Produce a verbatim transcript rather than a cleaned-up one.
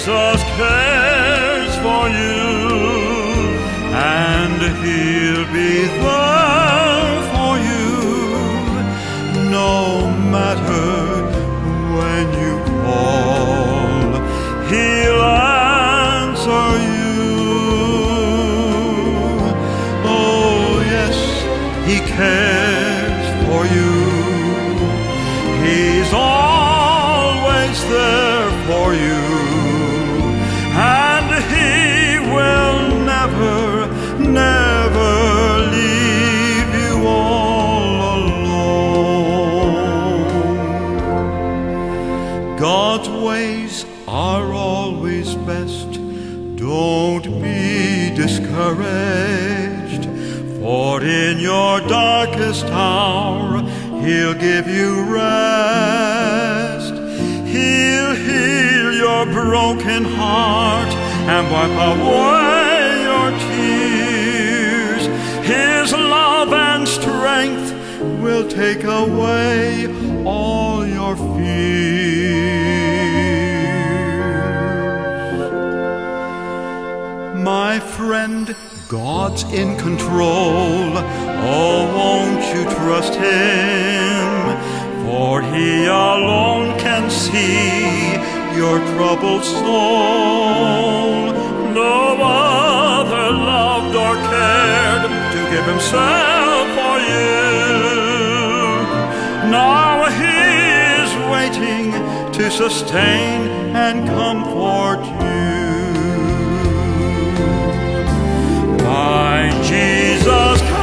Jesus cares for you, and He'll be there for you, no matter when you call, He'll answer you. Oh yes, He cares for you. He's always there for you, and He will never, never leave you all alone. God's ways are always best. Don't be discouraged, for in your darkest hour He'll give you rest. He'll heal your broken heart and wipe away your tears. His love and strength will take away all your fears. My friend, God's in control. Oh, won't you trust Him? For He alone can see your troubled soul. No other loved or cared to give Himself for you. Now He is waiting to sustain and comfort you. My Jesus